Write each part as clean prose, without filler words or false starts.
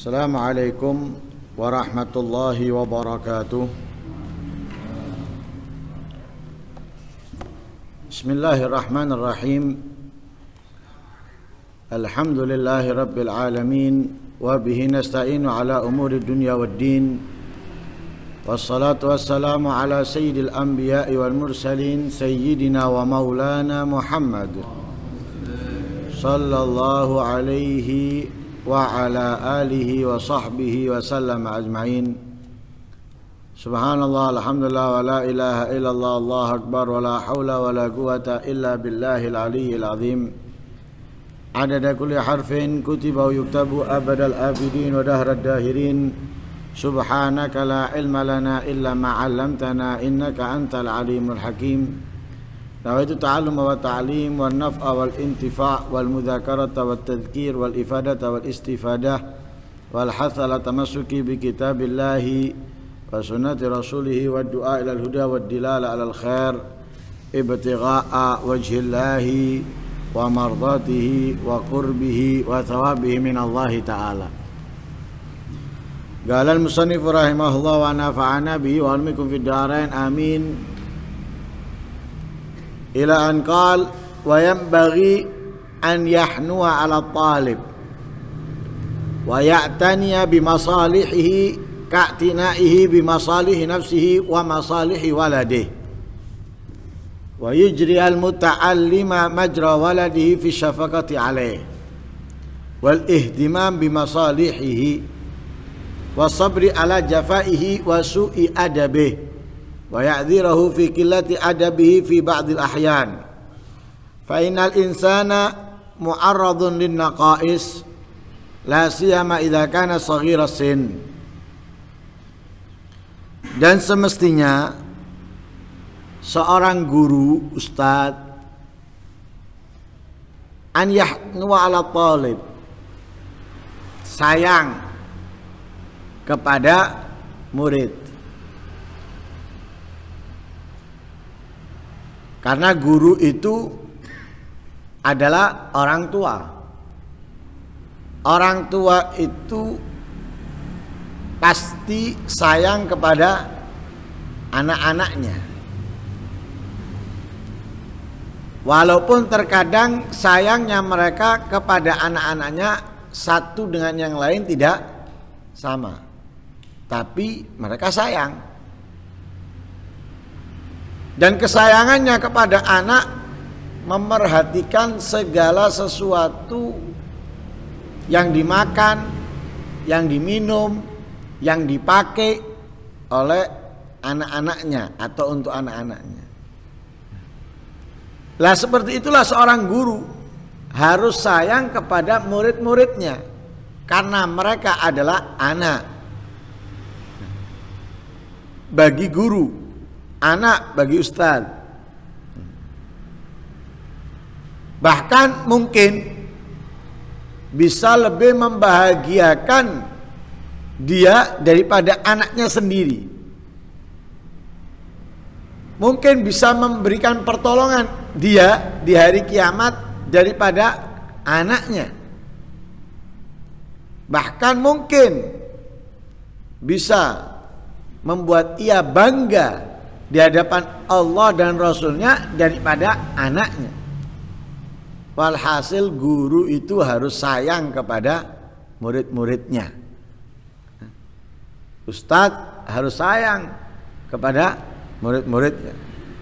Assalamualaikum warahmatullahi wabarakatuh. Bismillahirrahmanirrahim. Alhamdulillahi rabbil alamin wa bihi nasta'inu ala umuri dunya waddin. Wassalatu wassalamu ala sayyidil anbiya'i wal mursalin sayyidina wa maulana Muhammad sallallahu alaihi wa ala alihi wa sahbihi wa sallam ajma'in. Subhanallah, alhamdulillah, wa la ilaha illallah, Allahu akbar, wa la hawla wa la quwata illa billahil aliyyil azim. Adada kulli harfin kutiba wa yuktabu abadal abidin wa dahrad dahirin. Subhanaka la ilma lana illa ma 'allamtana innaka antal alimul hakim. Nawaitu ta'allum wa ta'lim wal naf'a wal intifa' wal mudzakarata wat tadhkir wal ifadata wal istifadah wal hatha ala tamassuki bi kitabillahi wa sunnati rasulih wa du'a ila al huda wad dilala ala al khair ibtigha'a wajhillahi wa mardatihi wa qurbihi wa thawabihi min Allah ta'ala. Qala al musannif rahimahullah wa nafa'ana bihi wa almikum fid darain amin. Ila an qal wa yanbaghi an yahnuwa ala talib wa ya'taniya bi masalihi ka'tinaihi bi masalihi nafsihi wa masalihi waladihi wa yujri al muta'allima majra waladihi fi syafaqati alayhi wal ihtimam bi masalihi wa sabri ala jafaihi wa su'i adabihi wa ya'dhirahu fi qillati adabihi fi ba'dil ahyan fa innal insana mu'arradun lin naqais la siyama idza kana saghira sin. Dan semestinya seorang guru, ustaz, an yahnu ala talib, sayang kepada murid. Karena guru itu adalah orang tua. Orang tua itu pasti sayang kepada anak-anaknya. Walaupun terkadang sayangnya mereka kepada anak-anaknya satu dengan yang lain tidak sama. Tapi mereka sayang. Dan kesayangannya kepada anak memerhatikan segala sesuatu yang dimakan, yang diminum, yang dipakai oleh anak-anaknya atau untuk anak-anaknya. Lah seperti itulah seorang guru harus sayang kepada murid-muridnya karena mereka adalah anak bagi guru, anak bagi ustaz. Bahkan mungkin bisa lebih membahagiakan dia daripada anaknya sendiri. Mungkin bisa memberikan pertolongan dia di hari kiamat daripada anaknya. Bahkan mungkin bisa membuat ia bangga di hadapan Allah dan Rasulnya daripada anaknya. Walhasil guru itu harus sayang kepada murid-muridnya. Ustadz harus sayang kepada murid-muridnya.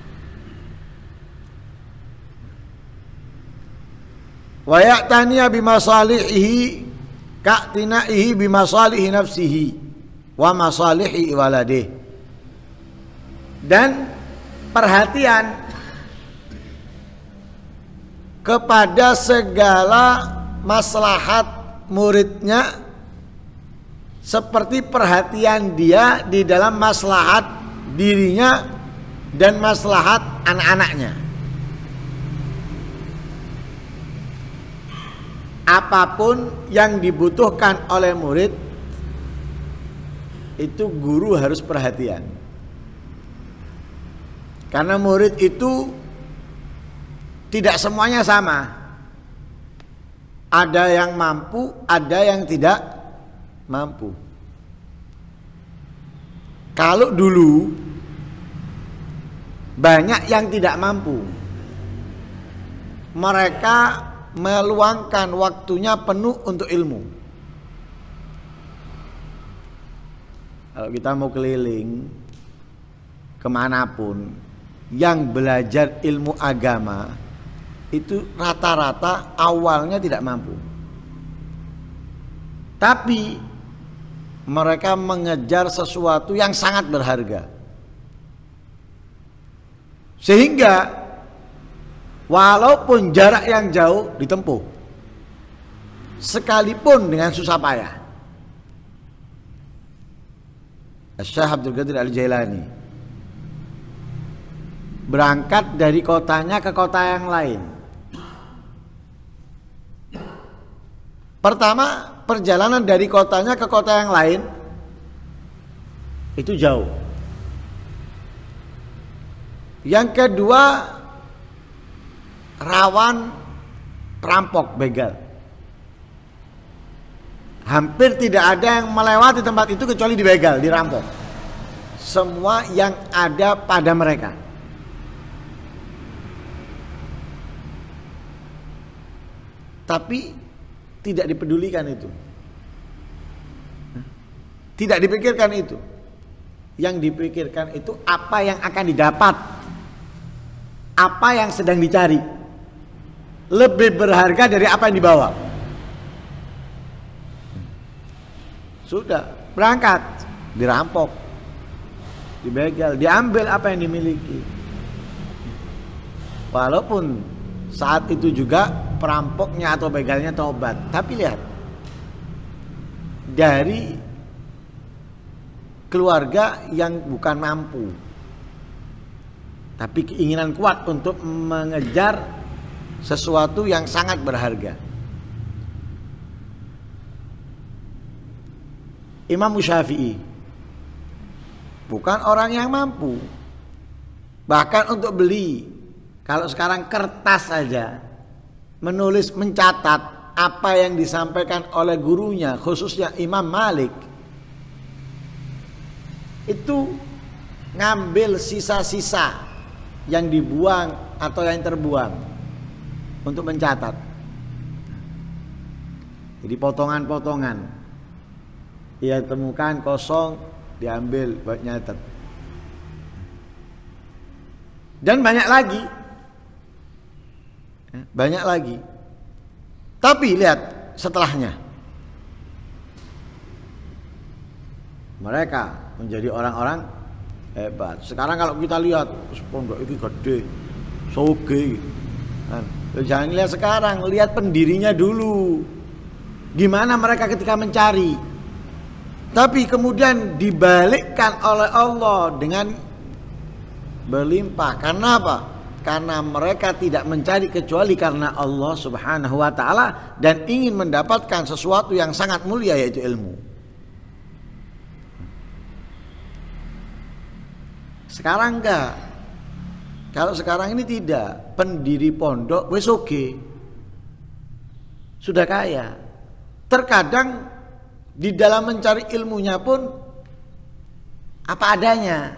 Wa ya'taniya bimasalihi ka'tinaihi bimasalihi nafsihi wa masalihi waladihi. Dan perhatian kepada segala maslahat muridnya seperti perhatian dia di dalam maslahat dirinya dan maslahat anak-anaknya. Apapun yang dibutuhkan oleh murid itu guru harus perhatian. Karena murid itu tidak semuanya sama. Ada yang mampu, ada yang tidak mampu. Kalau dulu banyak yang tidak mampu, mereka meluangkan waktunya penuh untuk ilmu. Kalau kita mau keliling kemanapun, yang belajar ilmu agama itu rata-rata awalnya tidak mampu, tapi mereka mengejar sesuatu yang sangat berharga, sehingga walaupun jarak yang jauh ditempuh, sekalipun dengan susah payah. Syekh Abdul Qadir Al-Jailani berangkat dari kotanya ke kota yang lain. Pertama, perjalanan dari kotanya ke kota yang lain itu jauh. Yang kedua, rawan perampok, begal. Hampir tidak ada yang melewati tempat itu kecuali dibegal, dirampok. Semua yang ada pada mereka. Tapi tidak dipedulikan itu. Tidak dipikirkan itu. Yang dipikirkan itu apa yang akan didapat, apa yang sedang dicari, lebih berharga dari apa yang dibawa. Sudah berangkat, dirampok, dibegal, diambil apa yang dimiliki. Walaupun saat itu juga perampoknya atau begalnya tobat, tapi lihat, dari keluarga yang bukan mampu, tapi keinginan kuat untuk mengejar sesuatu yang sangat berharga. Imam Syafi'i bukan orang yang mampu, bahkan untuk beli, kalau sekarang kertas saja, menulis, mencatat apa yang disampaikan oleh gurunya, khususnya Imam Malik, itu ngambil sisa-sisa yang dibuang atau yang terbuang untuk mencatat. Jadi potongan-potongan ia temukan kosong, diambil buat nyatet. Dan banyak lagi. Banyak lagi. Tapi lihat setelahnya, mereka menjadi orang-orang hebat. Sekarang kalau kita lihat pondok itu gede, soge. Jangan lihat sekarang, lihat pendirinya dulu. Gimana mereka ketika mencari. Tapi kemudian dibalikkan oleh Allah dengan berlimpah. Karena apa? Karena mereka tidak mencari kecuali karena Allah Subhanahu wa ta'ala dan ingin mendapatkan sesuatu yang sangat mulia, yaitu ilmu. Sekarang enggak. Kalau sekarang ini tidak, pendiri pondok wis oke, sudah kaya. Terkadang di dalam mencari ilmunya pun apa adanya.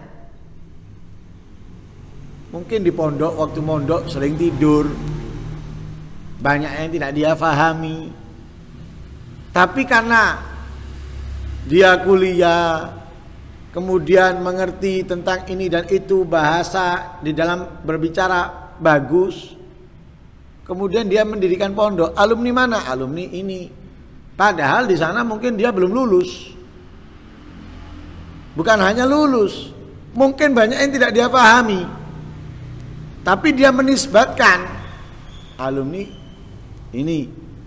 Mungkin di pondok, waktu mondok sering tidur, banyak yang tidak dia fahami. Tapi karena dia kuliah, kemudian mengerti tentang ini dan itu, bahasa di dalam berbicara bagus, kemudian dia mendirikan pondok. Alumni mana? Alumni ini. Padahal di sana mungkin dia belum lulus. Bukan hanya lulus, mungkin banyak yang tidak dia pahami. Tapi dia menisbatkan alumni ini.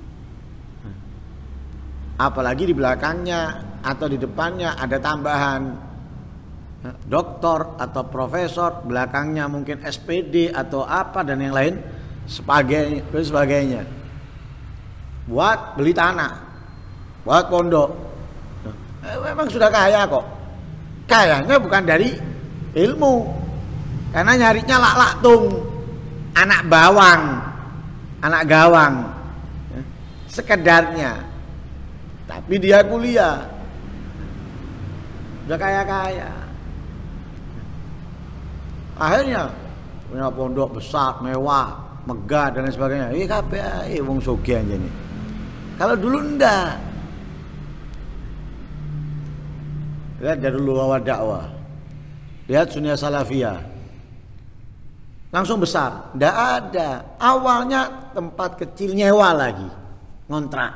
Apalagi di belakangnya atau di depannya ada tambahan doktor atau profesor, belakangnya mungkin SPD atau apa dan yang lain sebagainya. Buat beli tanah, buat pondok. Memang sudah kaya kok. Kayanya bukan dari ilmu, karena nyarinya lak-laktung, anak bawang, anak gawang, sekedarnya. Tapi dia kuliah, udah kaya-kaya. Akhirnya punya pondok besar, mewah, megah dan lain sebagainya. Kabeh wong sugih anjene. Kalau dulu ndak. Lihat Darul Awad Dakwah. Lihat Sunnah Salafiyah. Langsung besar, ndak ada. Awalnya tempat kecil nyewa lagi, ngontrak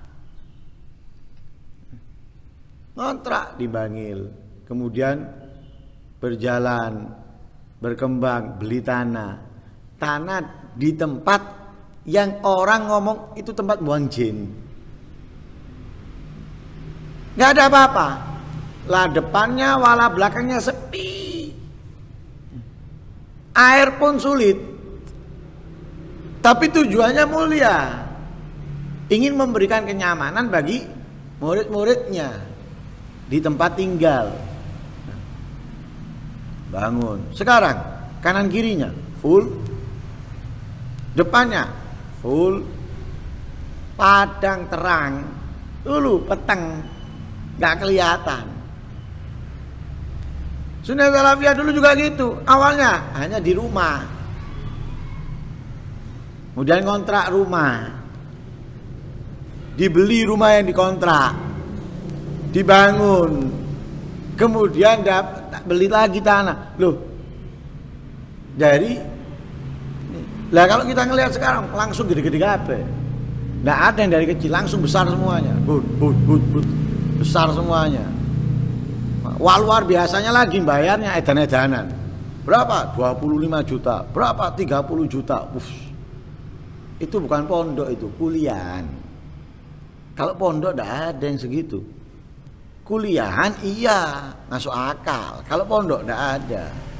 di Bangil. Kemudian berjalan, berkembang, beli tanah di tempat yang orang ngomong itu tempat buang jin. Nggak ada apa-apa, lah depannya wala belakangnya sepi, air pun sulit, tapi tujuannya mulia, ingin memberikan kenyamanan bagi murid-muridnya di tempat tinggal. Bangun. Sekarang kanan kirinya full, depannya full, padang terang. Dulu peteng nggak kelihatan. Sunnah Salafiyah dulu juga gitu. Awalnya hanya di rumah, kemudian kontrak rumah, dibeli rumah yang dikontrak, dibangun, kemudian beli lagi tanah. Loh, lah kalau kita ngelihat sekarang langsung gede-gede kabeh. Nggak ada yang dari kecil, langsung besar semuanya. Besar semuanya. Wah, luar biasanya lagi bayarnya edan-edanan. Berapa? 25 juta. Berapa? 30 juta. Itu bukan pondok, itu kuliahan. Kalau pondok nggak ada yang segitu. Kuliahan iya, masuk akal. Kalau pondok nggak ada.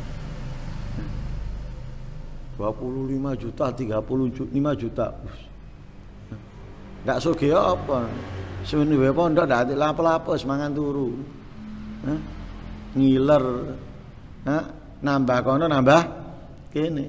25 juta, 35 juta. Nggak sugih apa? Sebenarnya pondok nggak ada lapo-lapo semangan turu. Ngiler. Nambah kono nambah kene.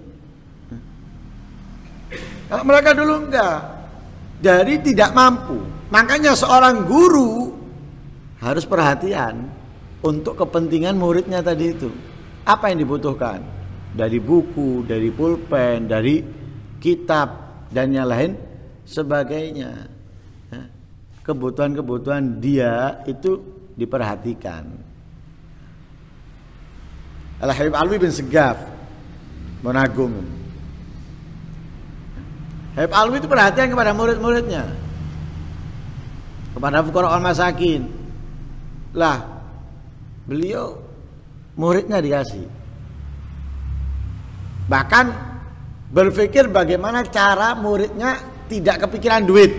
Kalau mereka dulu enggak. Jadi tidak mampu. Makanya seorang guru harus perhatian untuk kepentingan muridnya tadi itu. Apa yang dibutuhkan? Dari buku, dari pulpen, dari kitab dan yang lain sebagainya. Kebutuhan-kebutuhan dia itu diperhatikan. Al-Habib Alwi bin Segaf Monagung. Habib Alwi itu perhatian kepada murid-muridnya, kepada fuqara wal masakin. Lah, beliau muridnya dikasih. Bahkan berpikir bagaimana cara muridnya tidak kepikiran duit,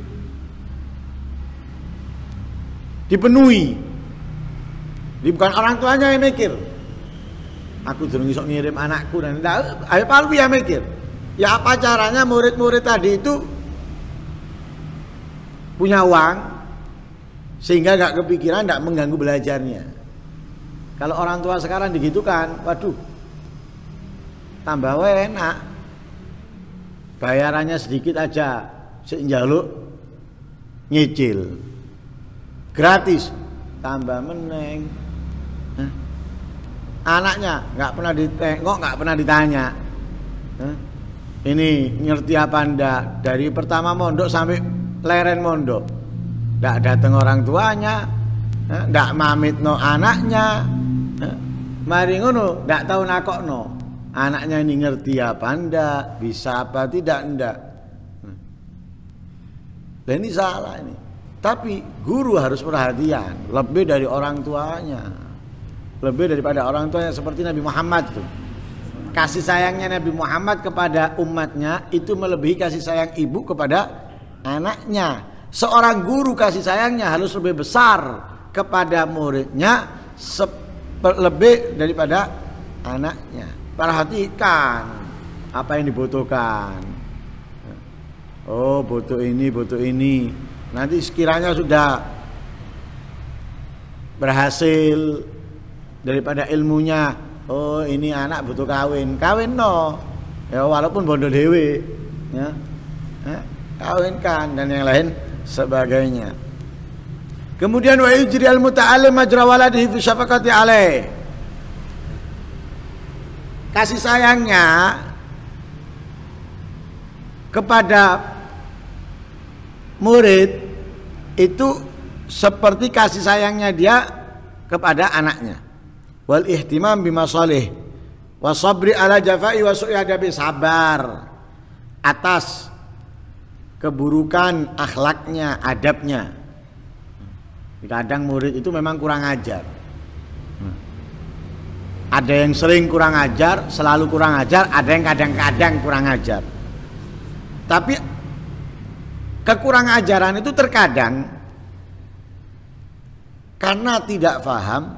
dipenuhi. Bukan orang tuanya yang mikir, aku durung iso ngirim anakku, dan Habib Alwi yang mikir. Ya apa caranya murid-murid tadi itu punya uang sehingga gak kepikiran, gak mengganggu belajarnya. Kalau orang tua sekarang digitukan, waduh, tambah enak, bayarannya sedikit aja, njaluk nyicil gratis, tambah meneng. Anaknya nggak pernah ditengok, nggak pernah ditanya, ini ngerti apa ndak, dari pertama mondok sampai leren mondok, ndak dateng orang tuanya, ndak mamit no anaknya, mari ngono ndak tahu nakokno anaknya ini ngerti apa ndak, bisa apa tidak ndak. Dan ini salah ini. Tapi guru harus perhatian lebih dari orang tuanya, lebih daripada orang tuanya. Seperti Nabi Muhammad itu, kasih sayangnya Nabi Muhammad kepada umatnya itu melebihi kasih sayang ibu kepada anaknya. Seorang guru kasih sayangnya harus lebih besar kepada muridnya lebih daripada anaknya. Perhatikan apa yang dibutuhkan. Oh, butuh ini, butuh ini. Nanti sekiranya sudah berhasil daripada ilmunya, oh ini anak butuh kawin, kawin no, ya walaupun bondo dewe, ya, kawinkan dan yang lain sebagainya. Kemudian wa yujri al-muta'allim majra waladihi fi syafaqati alaih. Kasih sayangnya kepada murid itu seperti kasih sayangnya dia kepada anaknya. Wal ihtimam bimasalih wa sabri ala jafai wa su'i adabi, sabar atas keburukan akhlaknya, adabnya. Kadang murid itu memang kurang ajar. Ada yang sering kurang ajar, selalu kurang ajar, ada yang kadang-kadang kurang ajar. Tapi kekurangan ajaran itu terkadang karena tidak paham,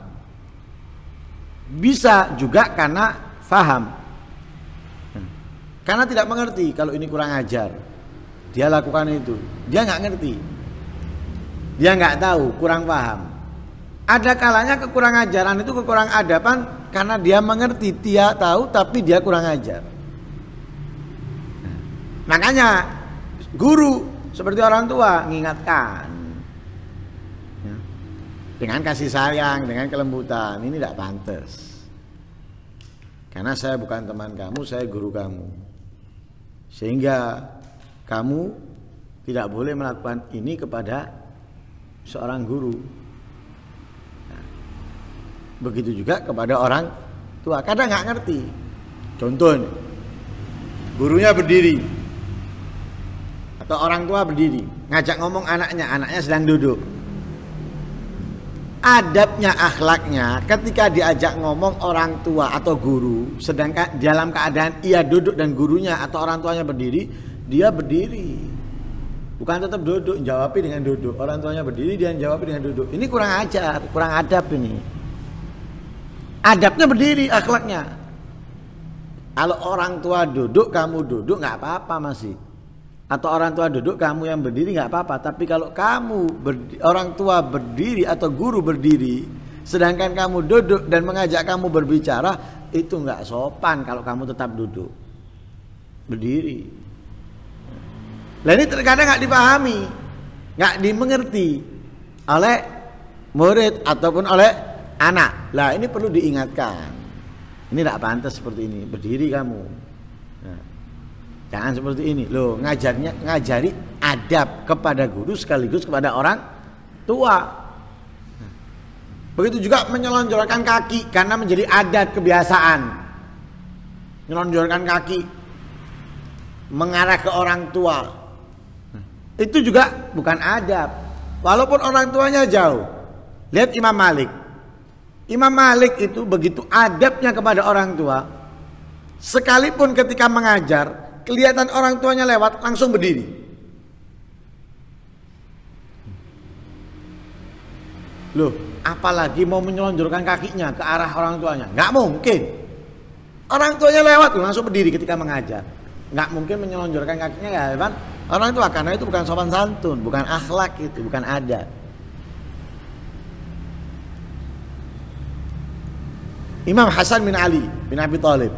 bisa juga karena paham. Karena tidak mengerti kalau ini kurang ajar, dia lakukan itu, dia nggak ngerti, dia nggak tahu, kurang paham. Ada kalanya kekurangan ajaran itu kekurangan adaban karena dia mengerti, dia tahu tapi dia kurang ajar. Makanya guru seperti orang tua mengingatkan dengan kasih sayang, dengan kelembutan, ini tidak pantas. Karena saya bukan teman kamu, saya guru kamu. Sehingga kamu tidak boleh melakukan ini kepada seorang guru. Nah, begitu juga kepada orang tua. Kadang nggak ngerti. Contoh nih, gurunya berdiri atau orang tua berdiri, ngajak ngomong anaknya sedang duduk. Adabnya, akhlaknya ketika diajak ngomong orang tua atau guru, sedangkan dalam keadaan ia duduk dan gurunya atau orang tuanya berdiri, dia berdiri. Bukan tetap duduk, jawab dengan duduk. Orang tuanya berdiri, dia jawab dengan duduk. Ini kurang ajar, kurang adab ini. Adabnya berdiri, akhlaknya. Kalau orang tua duduk, kamu duduk, nggak apa-apa masih. Atau orang tua duduk, kamu yang berdiri nggak apa-apa. Tapi kalau kamu orang tua berdiri atau guru berdiri, sedangkan kamu duduk dan mengajak kamu berbicara, itu nggak sopan kalau kamu tetap duduk, berdiri. Nah ini terkadang nggak dipahami, nggak dimengerti oleh murid ataupun oleh anak. Lah ini perlu diingatkan. Ini tidak pantas seperti ini, berdiri kamu. Nah, jangan seperti ini. Loh, ngajari adab kepada guru sekaligus kepada orang tua. Begitu juga menyelonjorkan kaki karena menjadi adat kebiasaan. Menyelonjorkan kaki mengarah ke orang tua. Itu juga bukan adab. Walaupun orang tuanya jauh. Lihat Imam Malik. Imam Malik itu begitu adabnya kepada orang tua. Sekalipun ketika mengajar, kelihatan orang tuanya lewat, langsung berdiri. Loh, apalagi mau menyelonjorkan kakinya ke arah orang tuanya? Nggak mungkin. Orang tuanya lewat, langsung berdiri ketika mengajar. Nggak mungkin menyelonjorkan kakinya ke hadapan orang tua, karena itu bukan sopan santun, bukan akhlak, itu bukan adab. Imam Hasan bin Ali bin Abi Thalib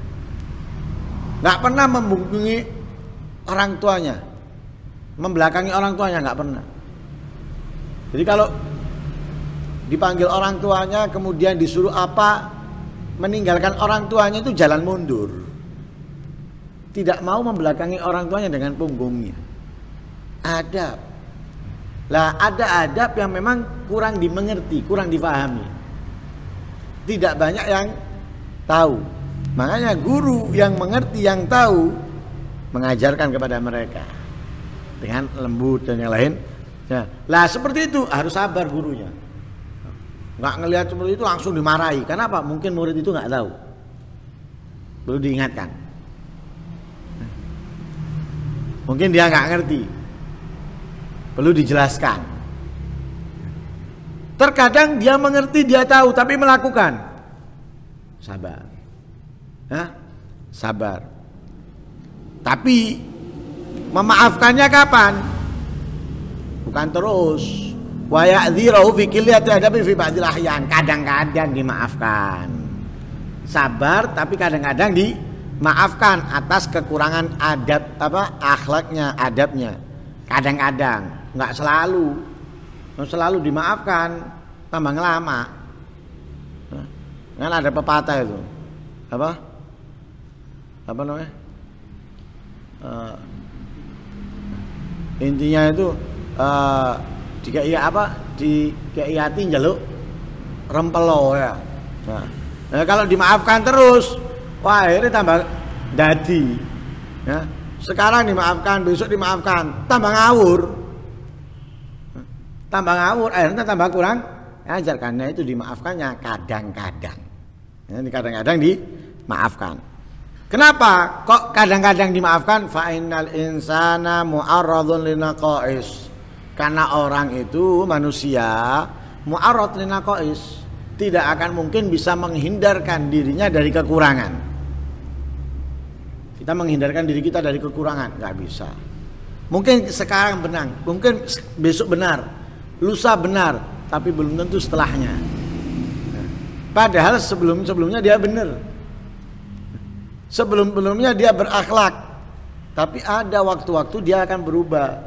nggak pernah membungkungi orang tuanya, membelakangi orang tuanya, nggak pernah. Jadi kalau dipanggil orang tuanya kemudian disuruh apa, meninggalkan orang tuanya itu jalan mundur. Tidak mau membelakangi orang tuanya dengan punggungnya. Adab. Lah ada adab yang memang kurang dimengerti, kurang dipahami. Tidak banyak yang tahu. Makanya guru yang mengerti, yang tahu, mengajarkan kepada mereka dengan lembut dan yang lain. Ya. Lah seperti itu harus sabar gurunya. Nggak ngelihat seperti itu langsung dimarahi. Kenapa? Mungkin murid itu nggak tahu. Perlu diingatkan. Mungkin dia nggak ngerti. Perlu dijelaskan. Terkadang dia mengerti, dia tahu, tapi melakukan. Sabar. Hah? Sabar. Tapi memaafkannya kapan? Bukan terus. Wa ya'dhirahu fi qillati adabi fi ba'dil ahyan. Kadang-kadang dimaafkan. Sabar, tapi kadang-kadang dimaafkan atas kekurangan adab, akhlaknya, adabnya. Kadang-kadang, enggak selalu. selalu dimaafkan tambah ngelama. Kan ada pepatah itu. Apa namanya? Intinya itu dikeiati njaluk rempelo ya. Nah, kalau dimaafkan terus, wah akhirnya tambah dadi. Ya. Sekarang dimaafkan, besok dimaafkan, tambah ngawur. Akhirnya tambah kurang ajar karena itu dimaafkannya kadang-kadang. Ya, kadang-kadang dimaafkan. Kenapa kok kadang-kadang dimaafkan? Fa innal insana mu'arradun linaqais. Karena orang itu manusia mu'arrad linaqais, tidak akan mungkin bisa menghindarkan dirinya dari kekurangan. Kita menghindarkan diri kita dari kekurangan nggak bisa. Mungkin sekarang benar, mungkin besok benar, lusa benar, tapi belum tentu setelahnya. Padahal sebelumnya dia benar. Sebelumnya dia berakhlak, tapi ada waktu-waktu dia akan berubah,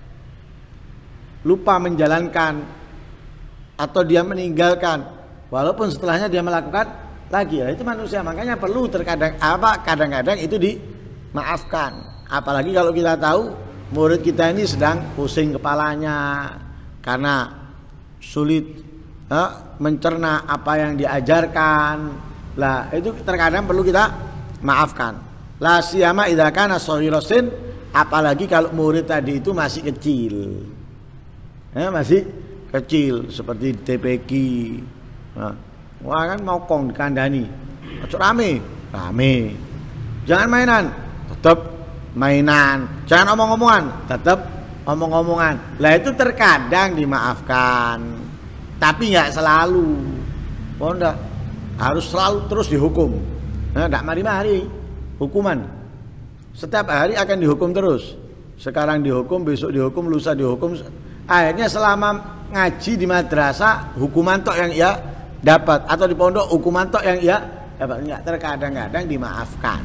lupa menjalankan atau dia meninggalkan, walaupun setelahnya dia melakukan lagi. Itu manusia, makanya perlu kadang-kadang itu dimaafkan. Apalagi kalau kita tahu murid kita ini sedang pusing kepalanya karena sulit mencerna apa yang diajarkan. Lah itu terkadang perlu kita maafkan. La siyama idza kana shaghirasin, apalagi kalau murid tadi itu masih kecil. Masih kecil seperti TPQ. Wah kan mau kong dikandani. Ojo rame. Jangan mainan, tetap mainan. Jangan omong-omongan, tetap omong-omongan. Lah itu terkadang dimaafkan, tapi nggak selalu. Enggak harus selalu terus dihukum. Tidak mari-mari hukuman. Setiap hari akan dihukum terus. Sekarang dihukum, besok dihukum, lusa dihukum. Akhirnya selama ngaji di madrasah hukuman tok yang ia dapat, atau di pondok hukuman tok yang ia dapat. Enggak, terkadang-kadang dimaafkan.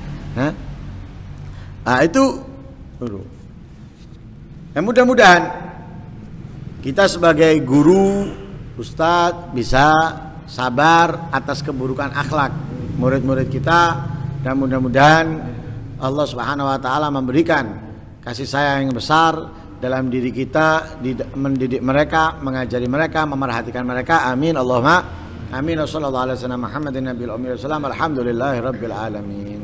Itu dulu. Ya, mudah-mudahan kita sebagai guru, ustadz bisa sabar atas keburukan akhlak murid-murid kita, dan mudah-mudahan Allah Subhanahu wa taala memberikan kasih sayang yang besar dalam diri kita, mendidik mereka, mengajari mereka, memerhatikan mereka. Amin Allahumma amin. Wassallallahu alaihi wasallam Muhammadin nabiyil ummi wasallam. Alhamdulillahirabbil alamin.